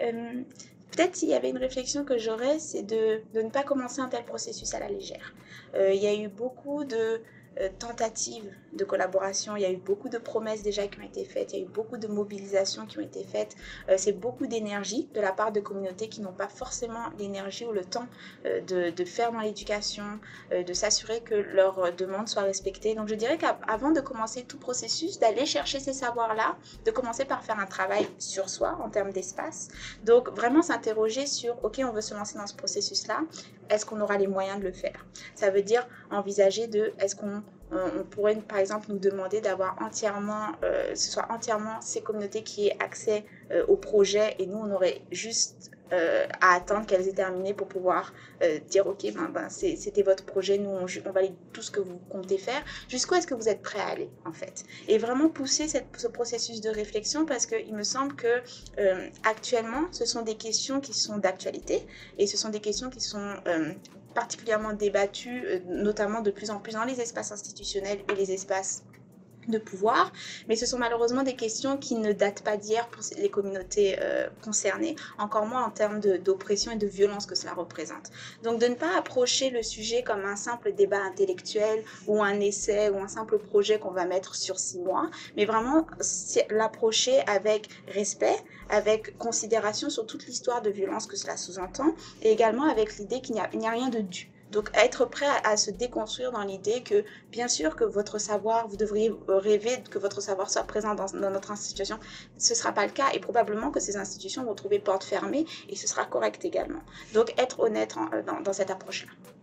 Peut-être s'il y avait une réflexion que j'aurais, c'est de ne pas commencer un tel processus à la légère. Il y a eu beaucoup de tentatives de collaboration, il y a eu beaucoup de promesses déjà qui ont été faites, il y a eu beaucoup de mobilisations qui ont été faites. C'est beaucoup d'énergie de la part de communautés qui n'ont pas forcément l'énergie ou le temps de faire dans l'éducation, de s'assurer que leurs demandes soient respectées. Donc je dirais qu'avant de commencer tout processus, d'aller chercher ces savoirs-là, de commencer par faire un travail sur soi en termes d'espace. Donc vraiment s'interroger sur, ok, on veut se lancer dans ce processus-là, est-ce qu'on aura les moyens de le faire? Ça veut dire envisager est-ce qu'on pourrait par exemple nous demander d'avoir entièrement, ce soit entièrement ces communautés qui aient accès au projet et nous on aurait juste à attendre qu'elles aient terminé pour pouvoir dire ok c'était votre projet, nous on valide tout ce que vous comptez faire. Jusqu'où est-ce que vous êtes prêt à aller en fait? Et vraiment pousser ce processus de réflexion parce qu'il me semble que actuellement ce sont des questions qui sont d'actualité et ce sont des questions qui sont particulièrement débattues, notamment de plus en plus dans les espaces institutionnels et les espaces de pouvoir, mais ce sont malheureusement des questions qui ne datent pas d'hier pour les communautés concernées, encore moins en termes d'oppression et de violence que cela représente. Donc de ne pas approcher le sujet comme un simple débat intellectuel ou un essai ou un simple projet qu'on va mettre sur 6 mois, mais vraiment l'approcher avec respect, avec considération sur toute l'histoire de violence que cela sous-entend, et également avec l'idée qu'il n'y a rien de dû. Donc, être prêt à se déconstruire dans l'idée que, bien sûr, que votre savoir, vous devriez rêver que votre savoir soit présent dans notre institution. Ce ne sera pas le cas et probablement que ces institutions vont trouver porte fermée et ce sera correct également. Donc, être honnête dans cette approche-là.